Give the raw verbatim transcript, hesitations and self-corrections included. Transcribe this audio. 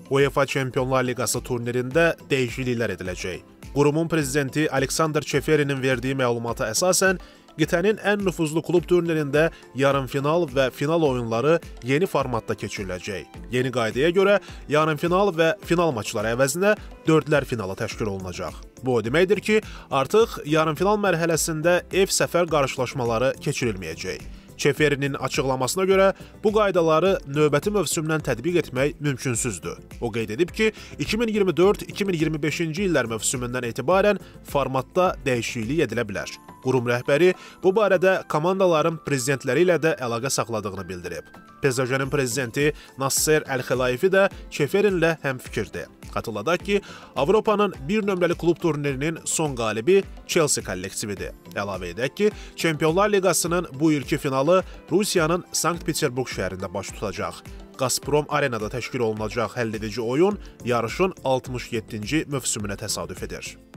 UEFA Çempionlar Liqası turnirində dəyişikliklər ediləcək. Qurumun prezidenti Aleksandr Çeferinin verdiyi məlumata əsasən, qitənin ən nüfuzlu klub turnirində yarımfinal və final oyunları yeni formatda keçiriləcək. Yeni qaydaya görə yarımfinal və final maçları əvəzinə dördlər finalı təşkil olunacaq. Bu o deməkdir ki, artıq yarımfinal mərhələsində ev-səfər qarşılaşmaları keçirilməyəcək. Çeferinin açıqlamasına görə bu qaydaları növbəti mövsümdən tətbiq etmək mümkünsüzdür. O qeyd edib ki, iki min iyirmi dörd iki min iyirmi beşinci illər mövsümündən etibarən formatda dəyişiklik edilə bilər. Qurum rəhbəri bu barədə komandaların prezidentləri ilə də əlaqə saxladığını bildirib. P S J-nin prezidenti Nasser Əl-Xelaifi də Çeferinlə həmfikirdir. Xatırladaq ki, Avropanın bir nömrəli klub turnirinin son qalibi Chelsea kollektividir. Əlavə edək ki, Çempionlar Liqasının bu ilki finalı Rusiyanın Sankt-Peterburg şəhərində baş tutacaq. Gazprom Arenada təşkil olunacaq həlledici oyun yarışın altmış yeddinci mövsümünə təsadüf edir.